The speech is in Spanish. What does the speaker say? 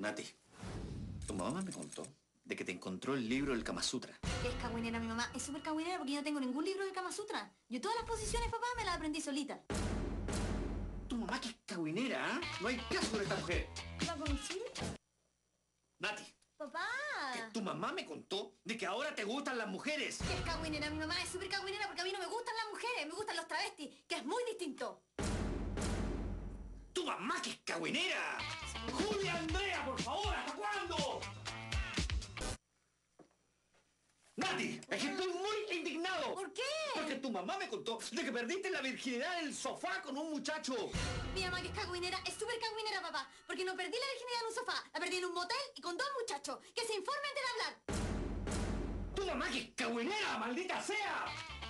Nati, tu mamá me contó de que te encontró el libro del Kama Sutra. Es cagüinera mi mamá. Es súper cagüinera porque yo no tengo ningún libro del Kama Sutra. Yo todas las posiciones, papá, me las aprendí solita. Tu mamá que es cagüinera, ¿eh? No hay caso con esta mujer. ¿La conocí? Nati, Papá. que tu mamá me contó de que ahora te gustan las mujeres. Que es cagüinera mi mamá. Es súper cagüinera porque a mí no me gustan las mujeres. Me gustan los travestis, que es muy distinto. ¡Tu mamá que es cagüinera! ¡Julia Andrea, por favor! ¿Hasta cuándo? ¡Nati! Es que estoy muy indignado. ¿Por qué? Porque tu mamá me contó de que perdiste la virginidad en el sofá con un muchacho. Mi mamá que es cagüinera, es súper cagüinera, papá. Porque no perdí la virginidad en un sofá. La perdí en un motel y con dos muchachos. Que se informen de hablar. ¡Tu mamá que es cagüinera, maldita sea!